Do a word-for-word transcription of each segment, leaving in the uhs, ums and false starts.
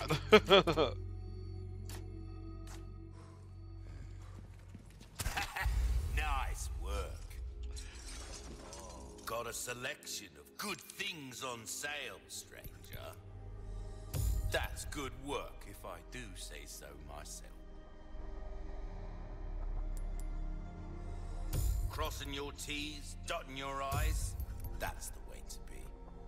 Nice work. Got a selection of good things on sale, stranger. That's good work, if I do say so myself. Crossing your T's, dotting your I's, that's the way to be.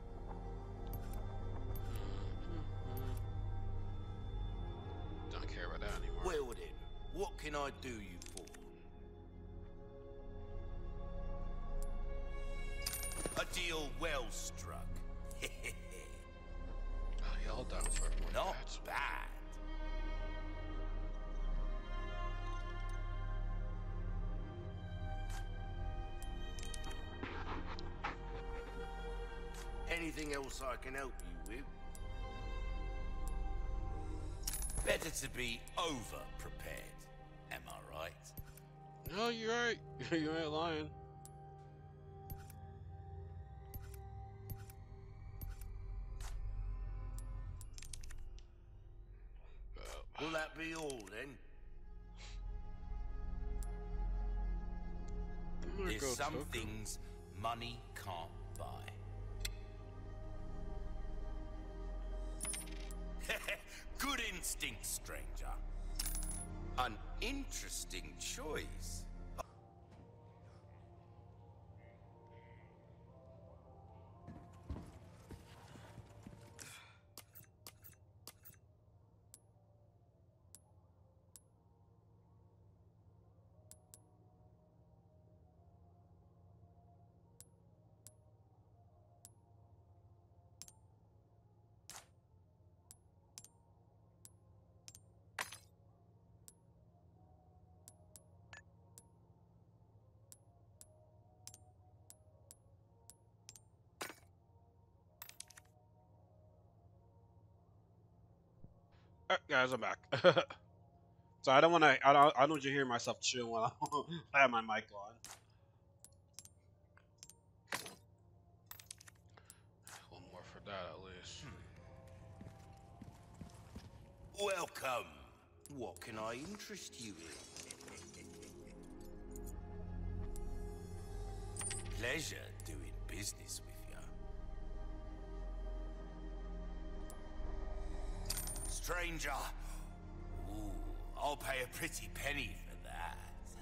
Don't care about that anymore. Well then, what can I do you for? A deal well struck. Oh, y'all down for it. Not bad. Anything else I can help you with? Better to be over prepared, am I right? No, you're right. You ain't lying. Will that be all then? There's some things money can't buy. Good instinct, stranger. An interesting choice. Uh, guys, I'm back. So I don't want to. I don't. I don't want you to hear myself chewing while I have my mic on. One more for that, at least. Welcome. What can I interest you in? Pleasure doing business with you. Stranger. Ooh, I'll pay a pretty penny for that.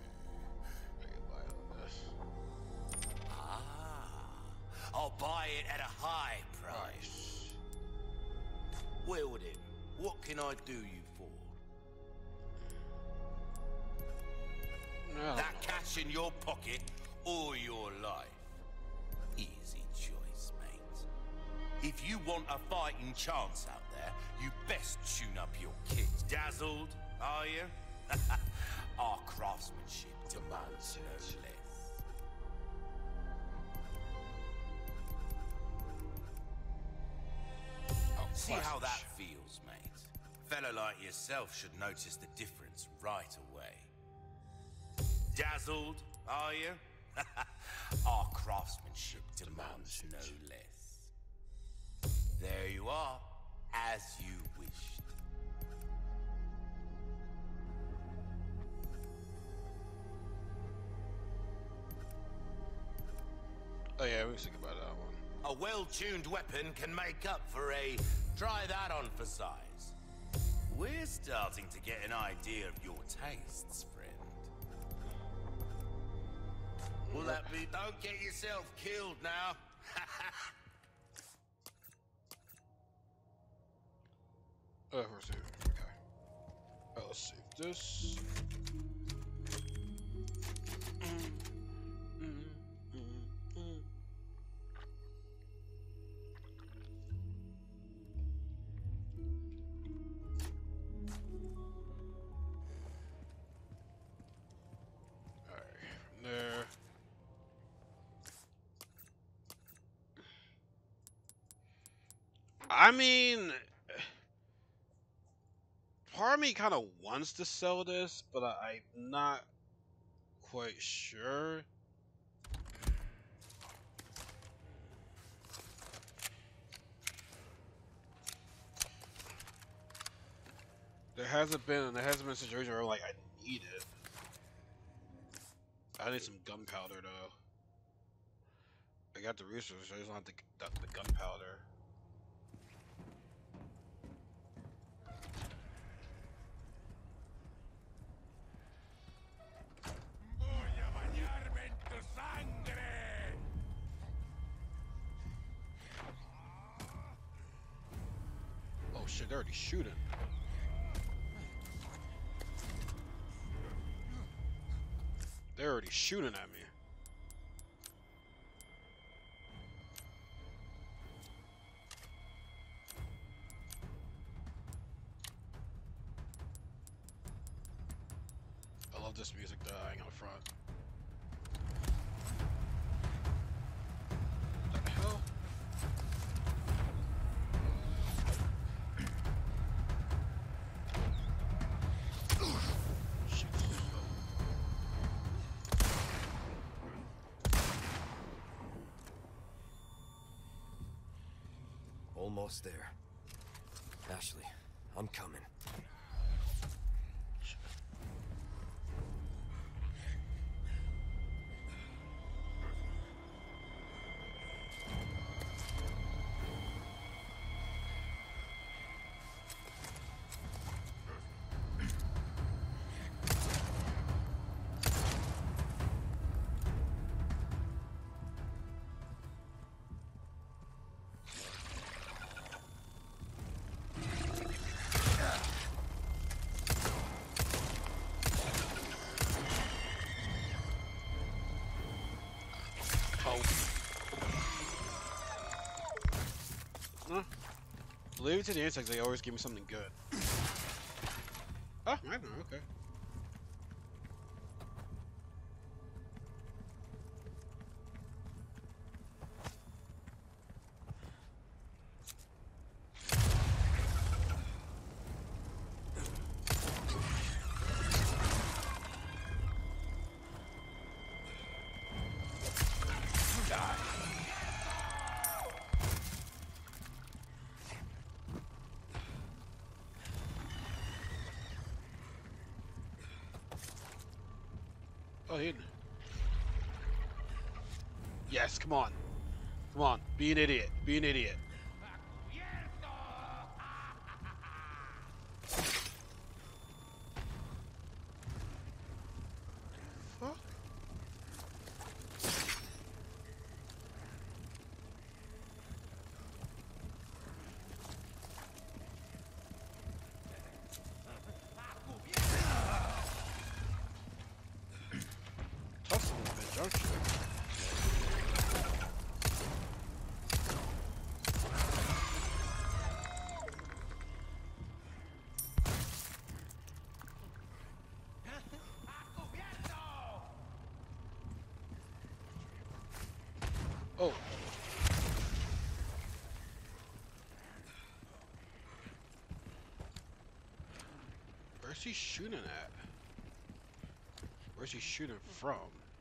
Ah, I'll buy it at a high price. Well then, what can I do you for? No. That cash in your pocket or your life? Easy choice, mate. If you want a fighting chance out there, you best tune up your kit. Dazzled, are you? Our craftsmanship demands no less. Oh, See how that feels, mate. A fellow like yourself should notice the difference right away. Dazzled, are you? Our craftsmanship demands no less. There you are, as you wished. Oh yeah, we was thinking about that one. A well-tuned weapon can make up for a try that on for size. We're starting to get an idea of your tastes, friend. Will that be? Don't get yourself killed now. Oh, we're saving. Okay. Oh, let's save this. Alright, from there. I mean, part of me kind of wants to sell this, but I, I'm not quite sure. There hasn't been there hasn't been a situation where like I need it. I need some gunpowder though. I got the resources, I just don't have the, the, the gunpowder. Oh shit, they're already shooting. They're already shooting at me. I love this music dying out front. What the hell? Shit. Almost there. Ashley, I'm coming. Huh? Leave it to the insects, they always give me something good. Oh, I know, okay. Oh, he... Yes, come on. Come on, be an idiot. Be an idiot. Fuck. Tough little bitch, aren't you? Oh. Where's he shooting at? Where's he shooting from?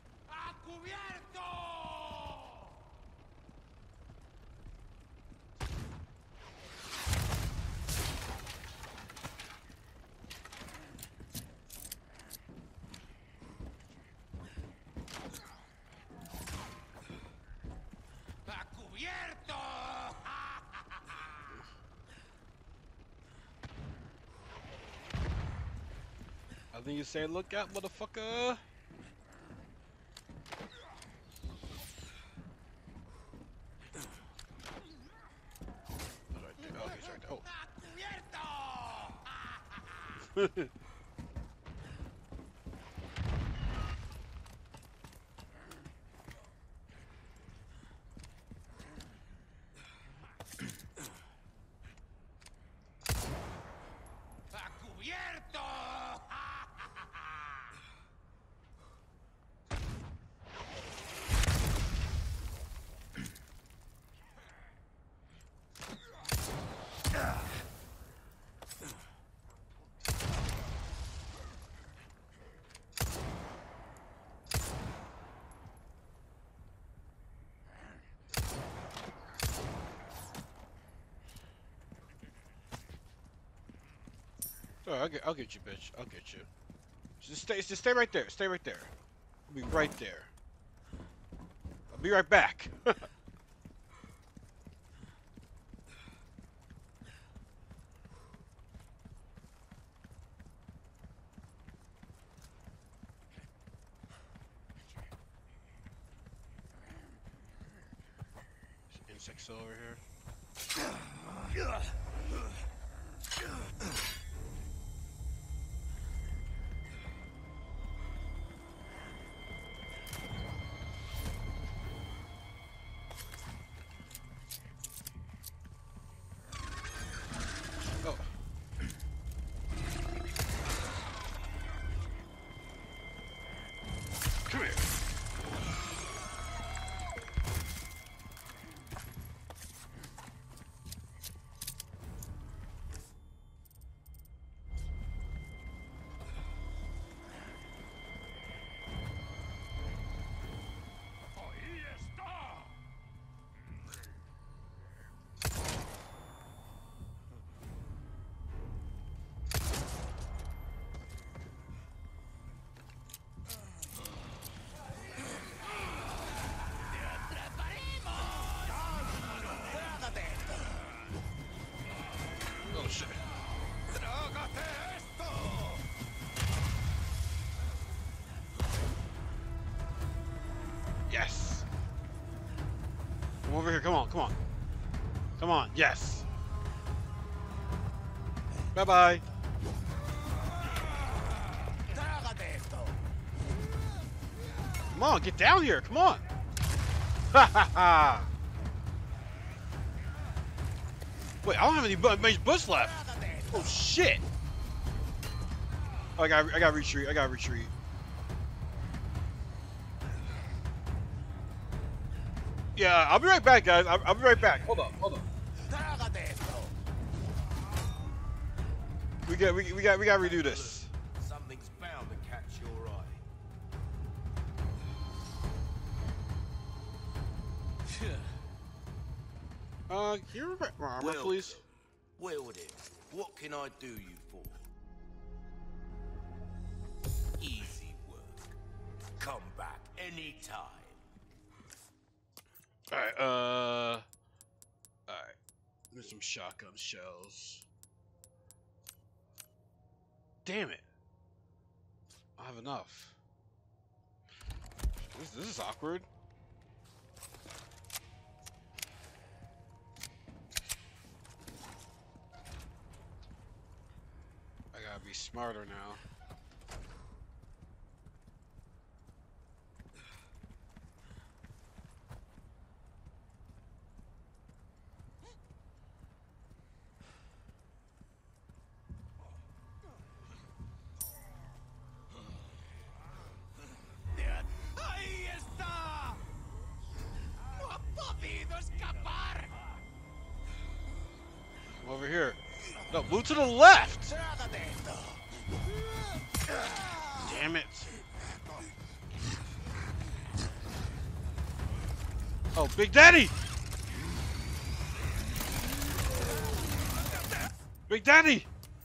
I think you say, look out, motherfucker. Oh, right there. Oh, he's right there. Oh. Oh, I'll get, I'll get you, bitch. I'll get you. Just stay, just stay right there. Stay right there. I'll be right there. I'll be right back. Insects over here. Oh. Come here. Oh shit. Yes. Come over here. Come on. Come on. Come on. Yes. Bye bye. Come on. Get down here. Come on. Ha ha ha. Wait, I don't have any bu much bush left. Oh shit! Oh, I got, I got retreat. I got retreat. Yeah, I'll be right back, guys. I'll, I'll be right back. Hold on, hold on. We got, we, we got, we got to redo this. Something's bound to catch your eye. Uh, can you repair my armor, Well, please? Well then, what can I do you for? Easy work. Come back anytime. Alright, uh... Alright. There's some shotgun shells. Damn it. I have enough. This, this is awkward. I gotta be smarter now. Over here. No, move to the left! Damn it. Oh, Big Daddy! Big Daddy!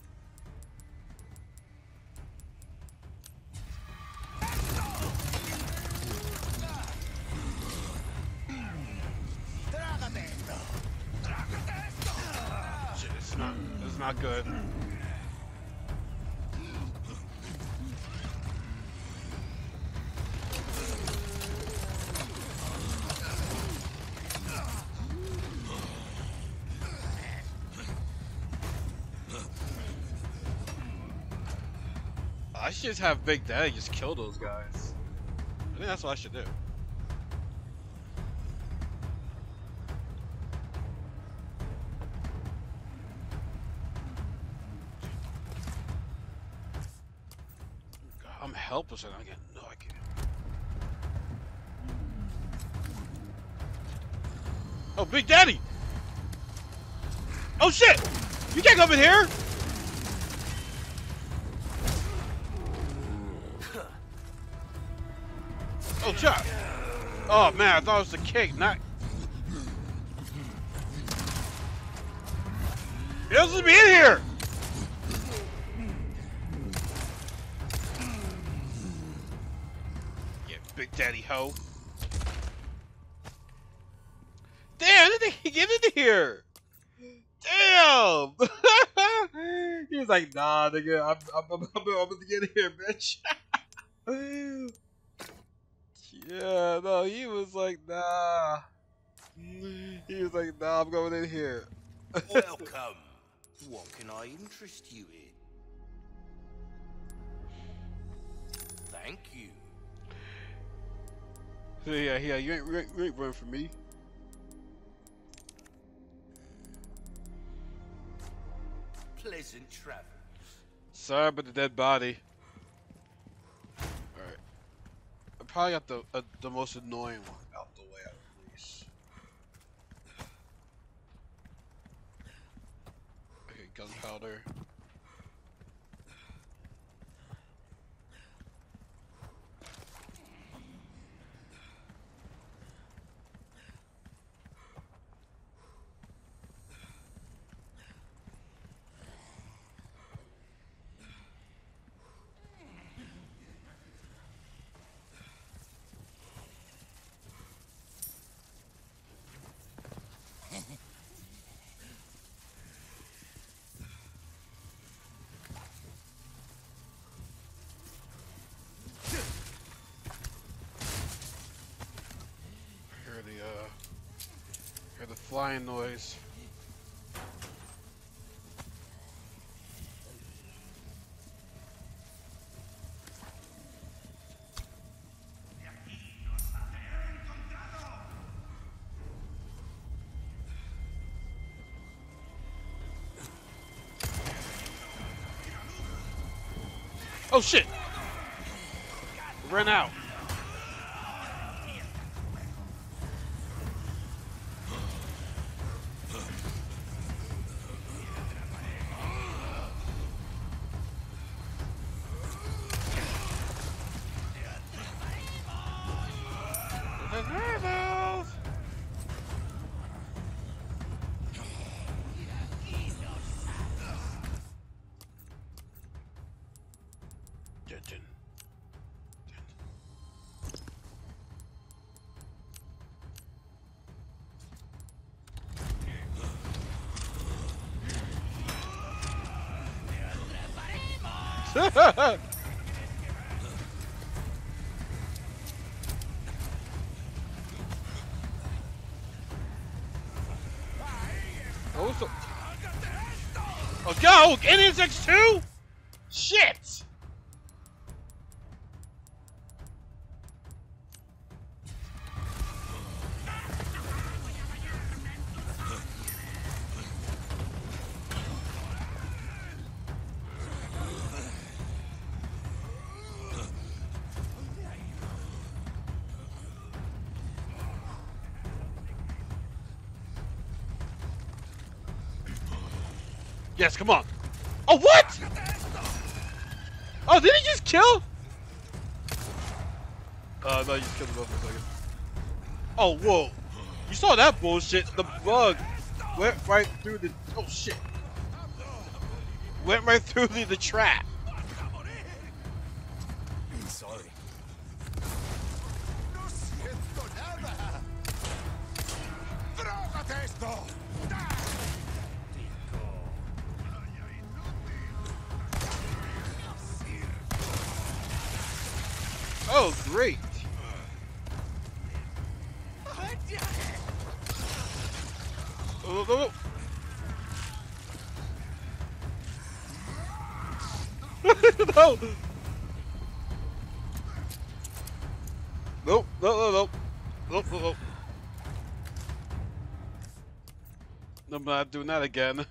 Not good. I should just have Big Daddy just kill those guys. I think that's what I should do. I'm helpless and I get no idea. Oh, Big Daddy! Oh shit! You can't come in here! Oh, chop! Oh man, I thought it was the kick, not. He doesn't be in here! daddy hoe. Damn, did they get in here? Damn! He was like, nah, nigga, I'm, I'm, I'm, I'm, I'm gonna get in here, bitch. Yeah, no, he was like, nah. He was like, nah, I'm going in here. Welcome. What can I interest you in? Thank you. Yeah, yeah, you ain't, you ain't, you ain't running from me. Pleasant travels. Sorry about the dead body. Alright. I probably got the uh, the most annoying one out the way at least. Okay, gunpowder. Hear the uh, hear the flying noise. Oh shit! Ran out. Oh, so oh, go! N S X two? Shit! Yes, come on. Oh, what? Oh, did he just kill? Uh, no, you just killed him for a second. Oh, whoa. You saw that bullshit. The bug went right through the... Oh, shit. Went right through the, the trap. Sorry. Oh, great. Oh, no, no. No. Nope, no, no, no. Nope, no, no. I'm not doing that again.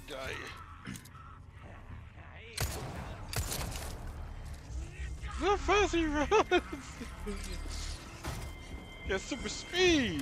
guy. Look how fast he runs! He has super speed!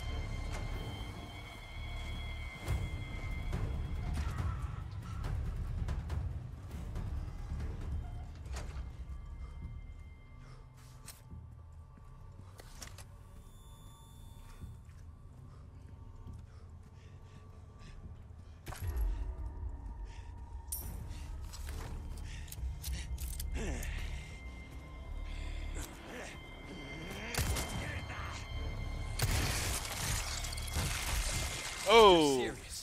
Oh! Serious.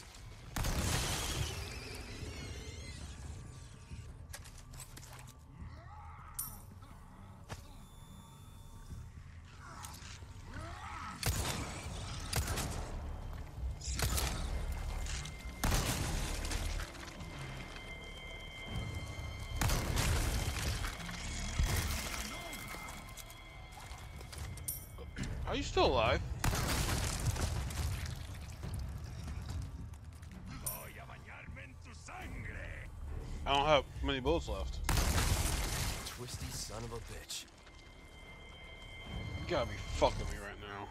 Are you still alive? I don't have many bullets left. Twisty son of a bitch. You gotta be fucking me right now.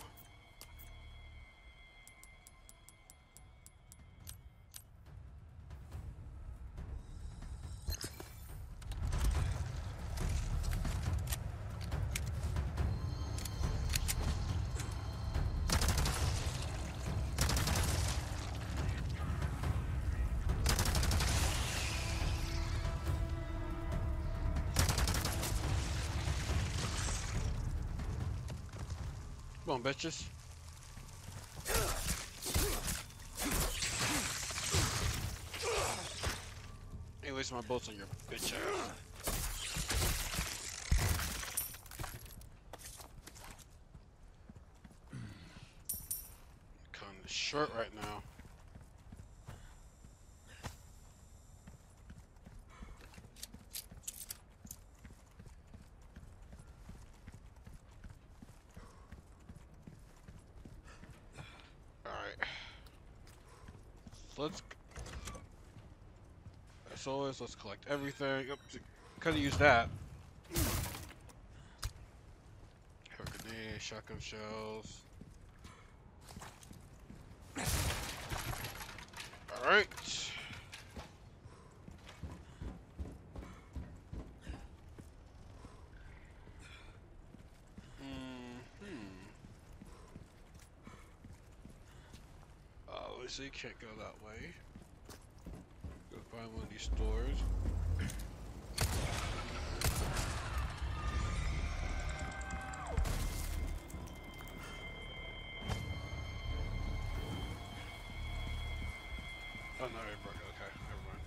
Come on, bitches. Ain't wasting my bullets on your bitch ass. Kinda short right now. Let's, as always, let's collect everything. Yep, could have used that. Have a grenade, shotgun shells. Alright. Mm-hmm. Obviously, can't go that way. Go find one of these stores. Oh no, it broke. Okay, never mind.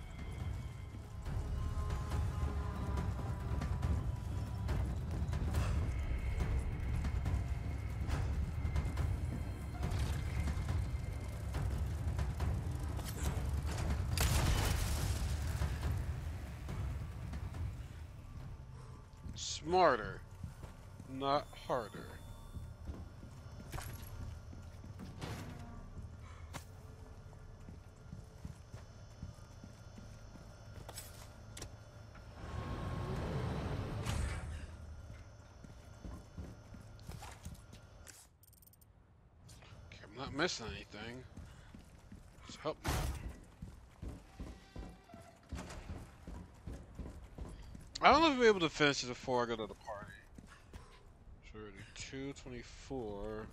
Smarter, not harder. Okay, I'm not missing anything. Just help me. I don't know if I'll be able to finish it before I go to the party. thirty-two, twenty-four.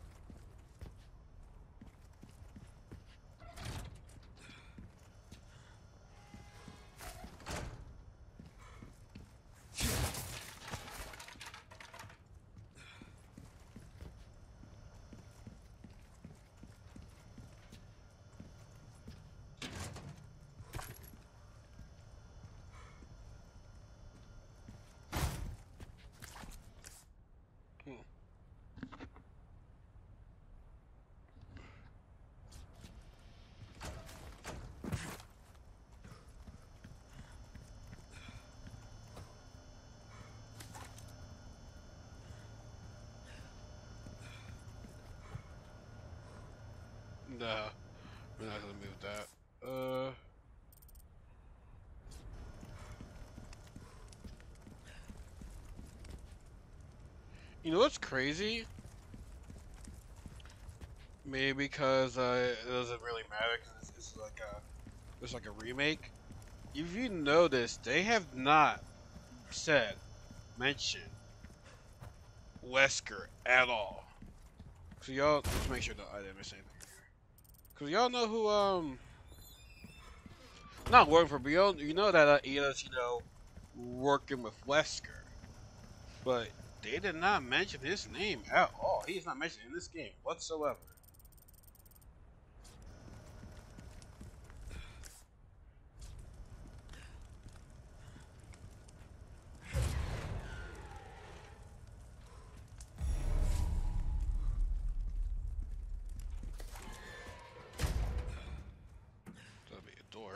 Nah, we're not gonna move that. Uh, You know what's crazy? Maybe because uh, it doesn't really matter because it's, it's like a it's like a remake. If you notice, they have not said mentioned Wesker at all. So y'all, let's make sure that I didn't miss anything here. Cause y'all know who um not working for, but y'all, you know that uh, Ida's, you know, working with Wesker, but they did not mention his name at all. He is not mentioned in this game whatsoever. That'll be a door.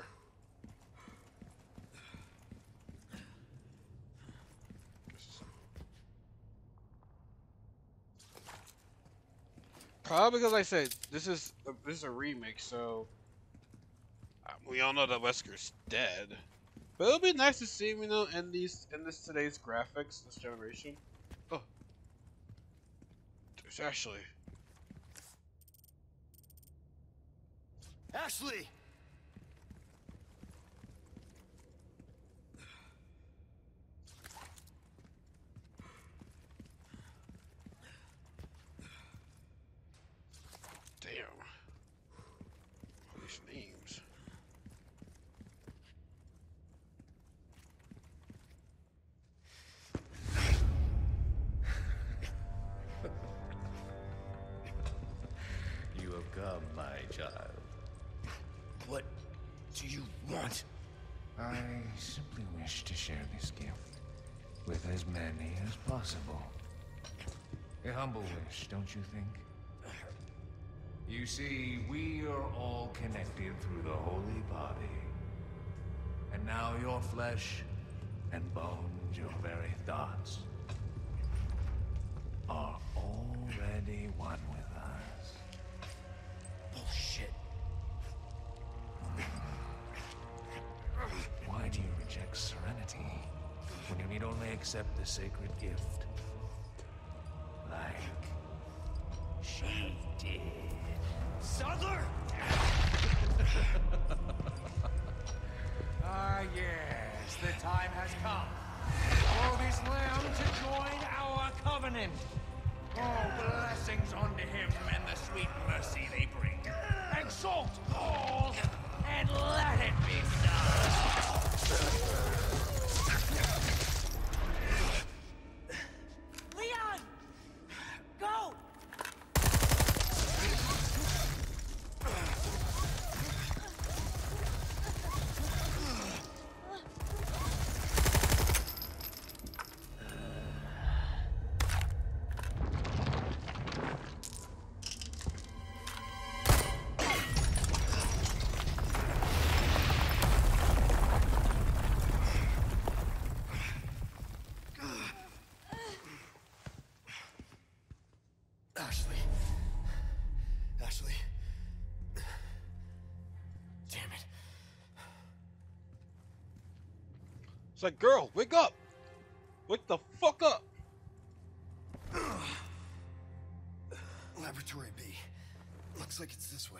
Probably because I said this is a, this is a remake, so uh, we all know that Wesker's dead. But it'll be nice to see him, you know, in these in this today's graphics, this generation. Oh, there's Ashley. Ashley! Damn. All these names. You have come, my child. What do you want? I simply wish to share this gift with as many as possible. A humble wish, don't you think? You see, we are all connected through the holy body. And now your flesh and bones, your very thoughts, are already one with us. Bullshit. Why do you reject serenity when you need only accept the sacred gift? Like she did. Sadler! Ah, yes, the time has come for this lamb to join our covenant. Oh, blessings unto him and the sweet mercy they bring. Exalt all and let it be so. Leon! Go! Ashley. Ashley. Damn it. It's like, girl, wake up! Wake the fuck up! Laboratory B. Looks like it's this way.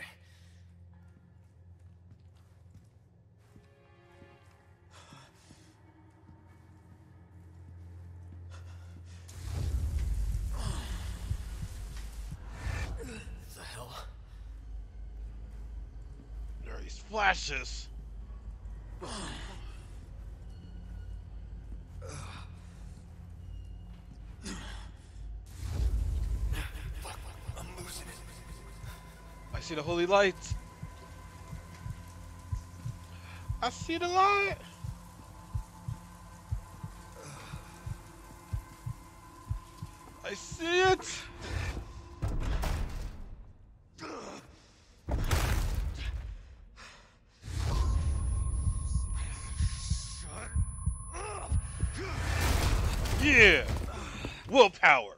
The hell? There are these flashes. Fuck, I'm losing it. I see the holy light. I see the light. I see it. Yeah. Willpower.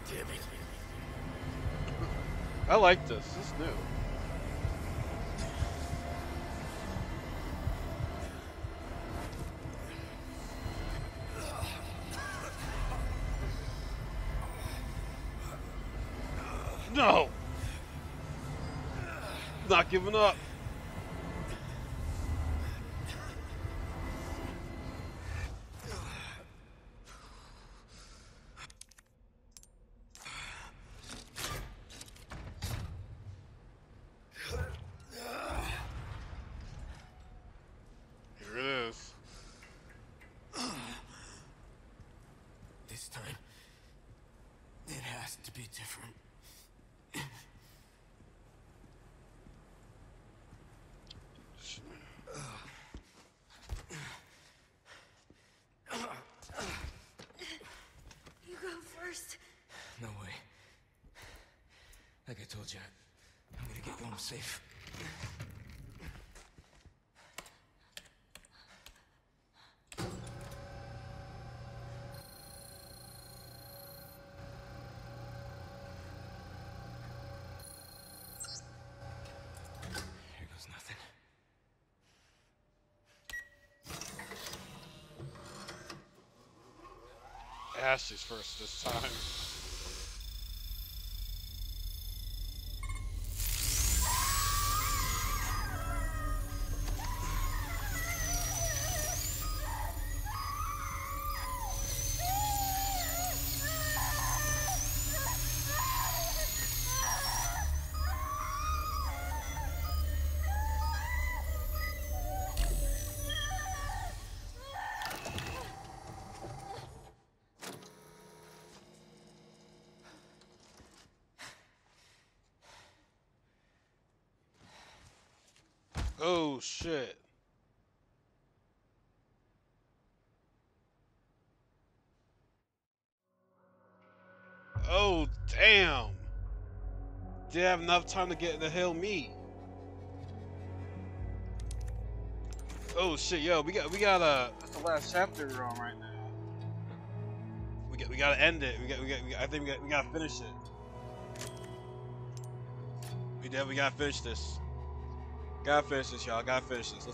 Damn it. I like this. This is new. No! Not giving up. Here it is. This time, it has to be different. You go first. No way. Like I told you, I'm gonna get you home safe. Here goes nothing. Ashley's first this time. Oh shit. Oh damn. Didn't have enough time to get in the hill meat. Oh shit, yo, we got we got uh that's the last chapter we're on right now. We got we gotta end it. We got we got, we got I think we got we gotta finish it. We definitely gotta finish this. Gotta finish this, y'all. Gotta finish this. Let's